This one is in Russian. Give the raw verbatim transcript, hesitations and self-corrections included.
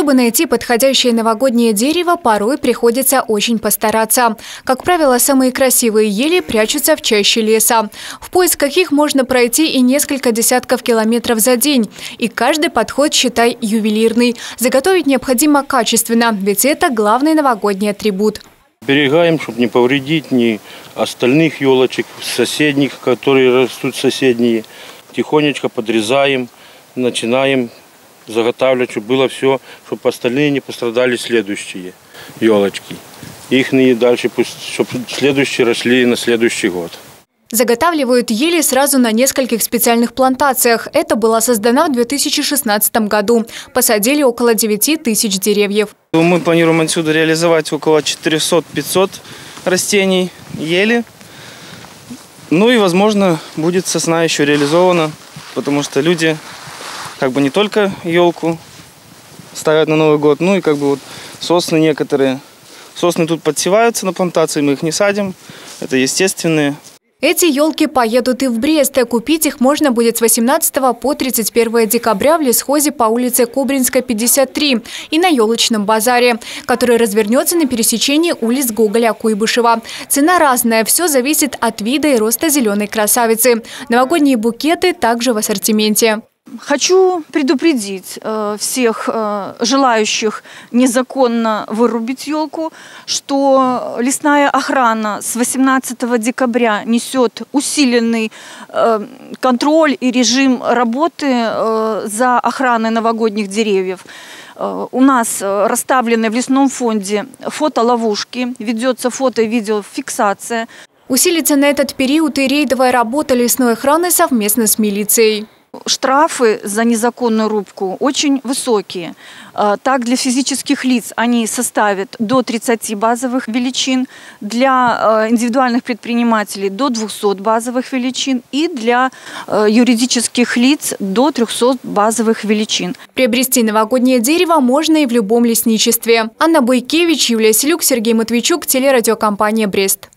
Чтобы найти подходящее новогоднее дерево, порой приходится очень постараться. Как правило, самые красивые ели прячутся в чаще леса. В поисках их можно пройти и несколько десятков километров за день. И каждый подход, считай, ювелирный. Заготовить необходимо качественно, ведь это главный новогодний атрибут. Берегаем, чтобы не повредить ни остальных елочек, соседних, которые растут соседние. Тихонечко подрезаем, начинаем заготавливать, чтобы было все, чтобы остальные не пострадали следующие елочки. Ихние дальше, пусть, чтобы следующие росли на следующий год. Заготавливают ели сразу на нескольких специальных плантациях. Это было создано в две тысячи шестнадцатом году. Посадили около девяти тысяч деревьев. Мы планируем отсюда реализовать около четырёхсот-пятисот растений ели. Ну и, возможно, будет сосна еще реализована, потому что люди как бы не только елку ставят на Новый год, ну и как бы вот сосны некоторые. Сосны тут подсеваются на плантации, мы их не садим, это естественные. Эти елки поедут и в Брест. Купить их можно будет с восемнадцатого по тридцать первое декабря в лесхозе по улице Кобринская, пятьдесят три и на елочном базаре, который развернется на пересечении улиц Гоголя-Куйбышева. Цена разная, все зависит от вида и роста зеленой красавицы. Новогодние букеты также в ассортименте. Хочу предупредить э, всех э, желающих незаконно вырубить елку, что лесная охрана с восемнадцатого декабря несет усиленный э, контроль и режим работы э, за охраной новогодних деревьев. Э, у нас расставлены в лесном фонде фотоловушки, ведется фото- и видеофиксация. Усилится на этот период и рейдовая работа лесной охраны совместно с милицией. Штрафы за незаконную рубку очень высокие. Так, для физических лиц они составят до тридцати базовых величин, для индивидуальных предпринимателей до двухсот базовых величин и для юридических лиц до трёхсот базовых величин. Приобрести новогоднее дерево можно и в любом лесничестве. Анна Бойкевич, Юлия Селюк, Сергей Матвейчук, телерадиокомпания «Брест».